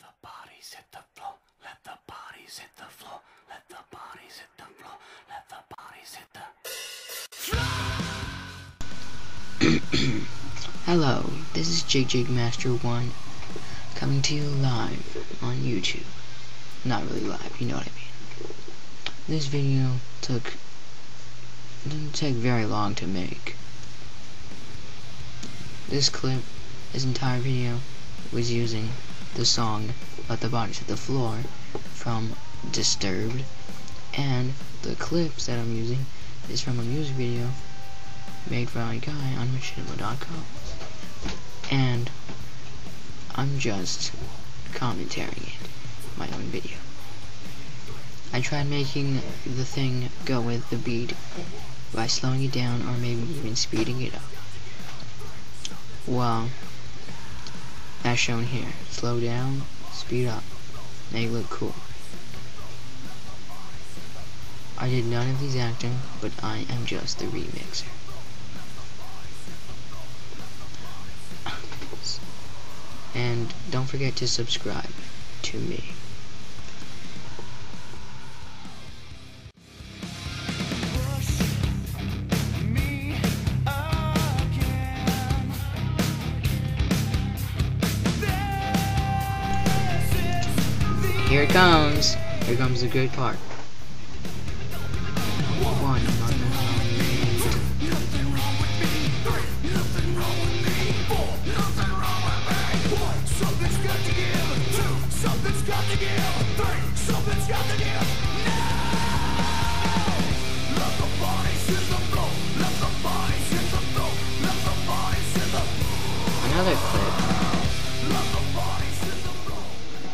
the bodies hit the floor. Let the bodies hit the floor. Let the bodies hit the floor. Let the bodies hit the Hello, this is jigjigmaster 1 coming to you live on YouTube. Not really live, you know what I mean. This video didn't take very long to make. This entire video was using the song Let the Bodies Hit the Floor from Disturbed, and the clips that I'm using is from a music video made by a guy on machinima.com, and I'm just commentating it, my own video. I tried making the thing go with the beat by slowing it down or maybe even speeding it up. Well, as shown here, slow down, speed up, make it look cool. I did none of these acting, but I am just the remixer. And don't forget to subscribe to me. Here it comes. Here comes the good part. One, something's got to give. Two, something's got to give. Three, something's got to give. Now, let the bodies hit the floor. Let the bodies hit the floor. Let the bodies hit the floor. Another clip. Let the bodies hit the floor.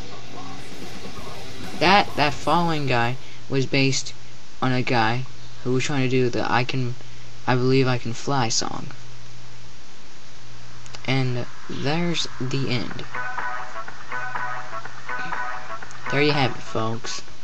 That following guy was based on a guy who was trying to do the I Believe I Can Fly song. And there's the end. There you have it, folks.